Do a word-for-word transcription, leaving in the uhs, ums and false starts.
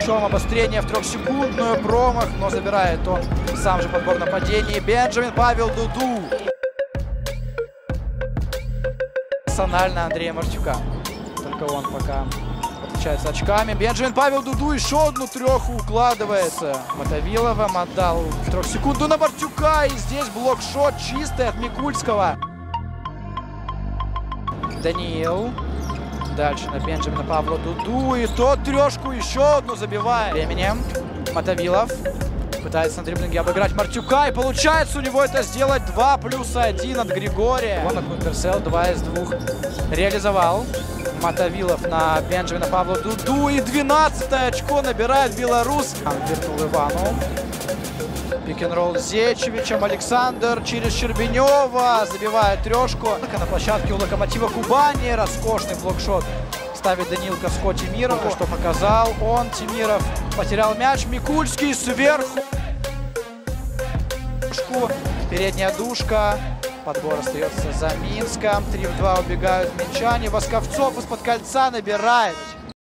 мячом. Обострение в трехсекундную. Промах, но забирает он сам же подбор нападений. Бенджамин Павел Дуду. Персонально Андрея Мартюка. Только он пока отличается очками. Бенджамин Павел Дуду еще одну треху укладывается. Мотовиловым отдал в трехсекунду на Мартюка. И здесь блокшот чистый от Микульского. Даниил. Дальше на Бенджамина Павла Дуду. И тот трешку еще одну забивает. Временем Мотовилов пытается на дриблинге обыграть Мартюка. И получается у него это сделать два плюс один от Григория. Он от Кунтерсел два из двух реализовал. Мотовилов на Бенджамина Павла Дуду. И двенадцатое очко набирает белорус. Вернул Ивану. Пик-н-ролл с Зечевичем. Александр через Щербинева забивает трешку. На площадке у Локомотива Кубани. Роскошный блокшот ставит Даниил Каско Тимирову. Что показал он. Тимиров потерял мяч. Микульский сверху. Передняя душка. Подбор остается за Минском. три в два убегают минчане. Восковцов из-под кольца набирает.